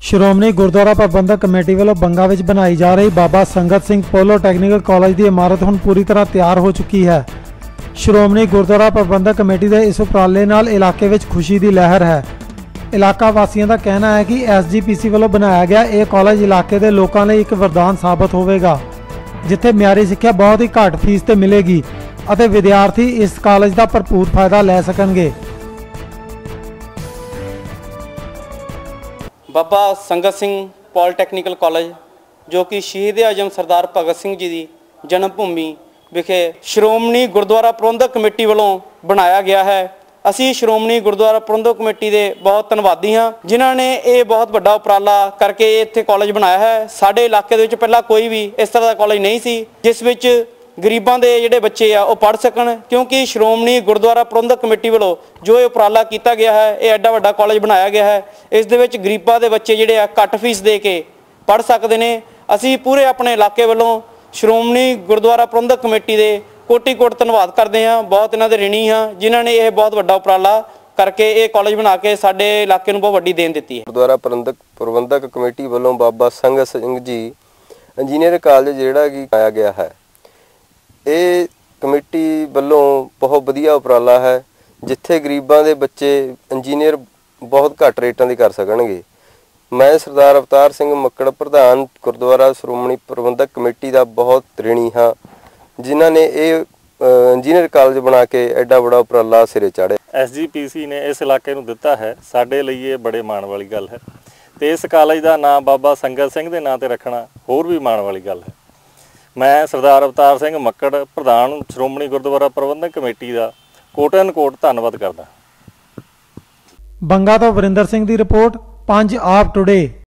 ਸ਼੍ਰੋਮਣੀ ਗੁਰਦੁਆਰਾ ਪ੍ਰਬੰਧਕ committee ਵੱਲੋਂ ਬੰਗਾ ਵਿੱਚ ਬਣਾਈ ਜਾ ਰਹੀ ਬਾਬਾ ਸੰਗਤ ਸਿੰਘ ਪੋਲੀਟੈਕਨਿਕ ਕਾਲਜ ਦੀ ਇਮਾਰਤ ਹੁਣ ਪੂਰੀ ਤਰ੍ਹਾਂ ਤਿਆਰ ਹੋ ਚੁੱਕੀ ਹੈ। ਸ਼੍ਰੋਮਣੀ ਗੁਰਦੁਆਰਾ ਪ੍ਰਬੰਧਕ ਕਮੇਟੀ ਦੇ ਇਸ ਉਪਰਾਲੇ ਨਾਲ ਇਲਾਕੇ ਵਿੱਚ ਖੁਸ਼ੀ ਦੀ ਲਹਿਰ ਹੈ। ਇਲਾਕਾ ਵਾਸੀਆਂ ਦਾ ਕਹਿਣਾ ਹੈ ਕਿ SGPC ਵੱਲੋਂ ਬਣਾਇਆ ਗਿਆ ਇਹ ਕਾਲਜ ਇਲਾਕੇ ਦੇ ਲੋਕਾਂ ਲਈ ਇੱਕ ਵਰਦਾਨ ਸਾਬਤ ਹੋਵੇਗਾ, ਜਿੱਥੇ ਮਿਆਰੀ ਸਿੱਖਿਆ ਬਹੁਤ ਹੀ ਘੱਟ ਫੀਸ ਤੇ ਮਿਲੇਗੀ ਅਤੇ ਵਿਦਿਆਰਥੀ ਇਸ ਕਾਲਜ ਦਾ ਭਰਪੂਰ ਫਾਇਦਾ ਲੈ ਸਕਣਗੇ। बाबा संगत सिंह पॉलीटैक्निकल कॉलेज जो कि शहीद आजम सरदार भगत सिंह जी की जन्म भूमि विखे श्रोमणी गुरुद्वारा प्रबंधक कमेटी वालों बनाया गया है। असी श्रोमणी गुरुद्वारा प्रबंधक कमेटी के बहुत धन्यवादी हाँ, जिन्हों ने ये बहुत बड़ा उपराला करके इत्थे कॉलेज बनाया है। साडे इलाके दे विच पहला कोई भी इस तरह का कॉलेज नहीं सी जिस विच गरीबों के जोड़े बच्चे आ वो पढ़ सकन, क्योंकि श्रोमणी गुरुद्वारा प्रबंधक कमेटी वालों जो ये उपराला किया गया है, ये एडा वड्डा कॉलेज बनाया गया है। इस दे विच गरीबों के बच्चे जोड़े घट फीस दे के पढ़ सकते हैं। असी पूरे अपने इलाके वालों श्रोमणी गुरुद्वारा प्रबंधक कमेटी के कोटि कोट धन्यवाद करते हैं, बहुत इन्हां दे ऋणी हाँ जिन्होंने यह बहुत वड्डा उपराला करके ये कॉलेज बना के साडे इलाके नूं बहुत वड्डी देन दित्ती है। गुरुद्वारा प्रबंधक कमेटी वालों बाबा संगत सिंह जी इंजीनियर कॉलेज जिहड़ा कि आया गया है, ये कमेटी वालों बहुत वधिया उपराला है, जिथे गरीबां दे बच्चे इंजीनियर बहुत घट रेटां दी कर सकणगे। मैं सरदार अवतार सिंह मक्कड़ प्रधान गुरुद्वारा श्रोमणी प्रबंधक कमेटी का बहुत ऋणी हाँ, जिन्हां ने ये इंजीनियर कॉलेज बना के एडा बड़ा उपराला सिरे चाढ़े। SGPC ने इस इलाके नूं दिता है, साडे लई ये बड़े माण वाली गल है। ते इस कॉलेज का नाम बाबा संगत सिंह के नाम ते रखना होर भी माण वाली गल है। मैं सरदार अवतार सिंह मक्कड़ प्रधान श्रोमणी गुरुद्वारा प्रबंधक कमेटी का कोटन कोट धन्नवाद करदा। बंगा तो वरिंदर सिंह की रिपोर्ट, पंज आप टुडे।